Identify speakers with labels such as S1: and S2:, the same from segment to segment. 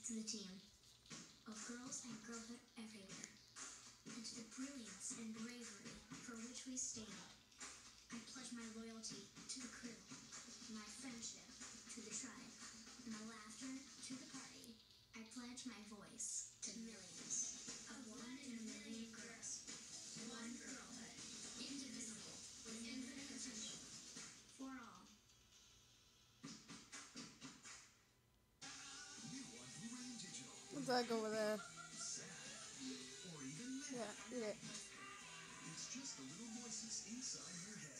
S1: to the team of girls and girlhood everywhere, and to the brilliance and bravery for which we stand. I pledge my loyalty to the crew, my friendship to the tribe, my laughter to the party. I pledge my voice to millions of one in a million girls. One girlhood, indivisible, with infinite potential. For all.
S2: What's that over there? Yeah, eat it.
S3: It's just the little voices inside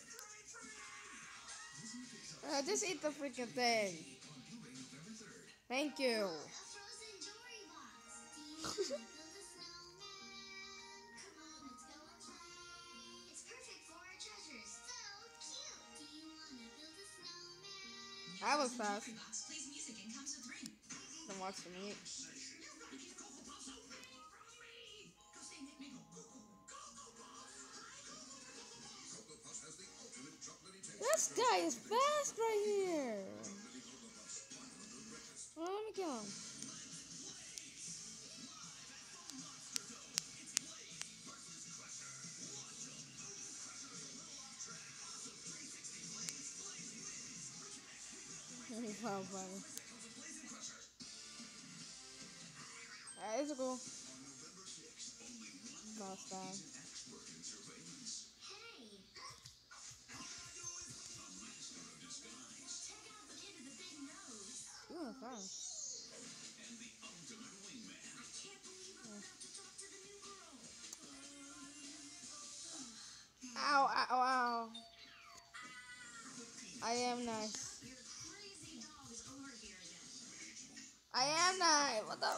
S3: your head.
S2: Just eat the freaking thing. Thank you.
S1: A frozen Jory box. Do you want to build a snowman? Come on, let's go and play. It's perfect for our treasures. So cute. Do you want to build a snowman?
S2: That was fast.
S4: Jory box plays music and comes with ring.
S2: Then watch the meat. This guy is fast right here. Well, let me kill him. Wow, funny. That is cool. Lost guy.
S1: Hey! Check out the kid with the big nose.
S2: Ooh, fun.
S3: And the ultimate wingman.
S1: I can't believe I'm about to talk to the new girl.
S2: Ow, ow, ow. I am nice.
S1: Your crazy dog is over here again.
S2: I am nice. What the?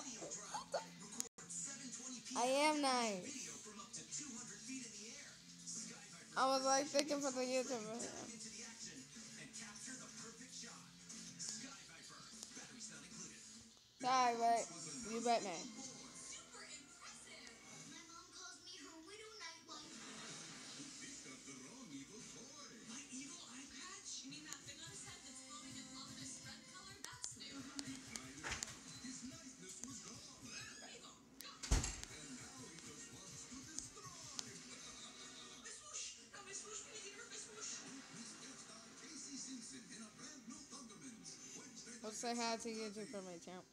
S2: I am nice.
S3: From up to 200 feet in the air. Sky Viper
S2: I was like thinking for the YouTube video.
S3: into the action and capture the perfect shot. Sky Viper, batteries not included.
S2: Sorry, but you bet me.
S1: Super impressive. My mom calls me her widow nightlight.
S3: He's got the wrong evil toy.
S4: My evil eye patch? You mean that thing on his head that's glowing in ominous red color? That's new.
S3: His niceness was gone.
S4: Evil. Go.
S3: And now he just wants to destroy.
S4: Miss Whoosh! No, Miss Whoosh, we need to get her, Miss Whoosh!
S3: He's guest star Casey Simpson in a brand new Thundermans. Wednesday
S2: Let's say hi to YouTube for my champ.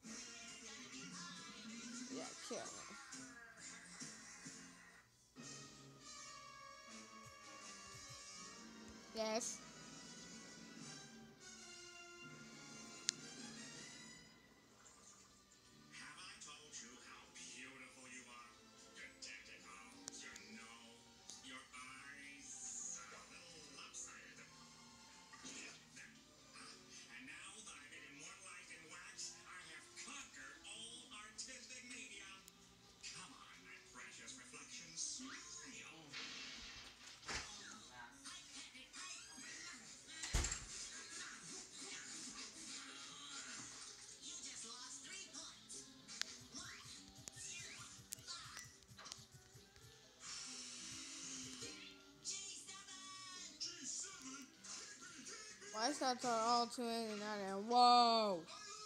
S2: Yeah, kill me. Yes.
S3: Have I told you how beautiful you are? Your tentacles, your nose, your eyes are a little lopsided. And now that I've been immortalized in wax, I have conquered all artistic media. Come on, my precious reflection, smile.
S1: You just lost 3 points. 1-0.
S3: G7!
S2: Why start to all 289 and whoa.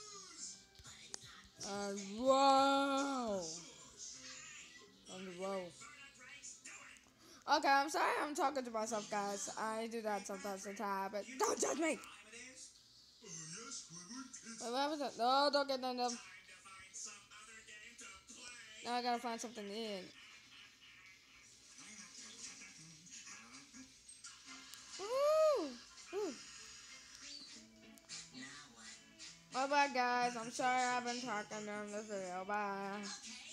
S2: Whoa. On the whoa. Okay, I'm sorry I'm talking to myself, guys. I do that sometimes to time, but don't judge me.
S3: Yes, Squidward, it's
S2: Wait, what was that? No, don't get none of them.
S3: time to find some other game to play.
S2: Now I gotta find something in. Woo! Woo.
S1: Now what?
S2: Bye bye, guys. I'm sorry I've been talking during this video. Bye.
S1: Okay.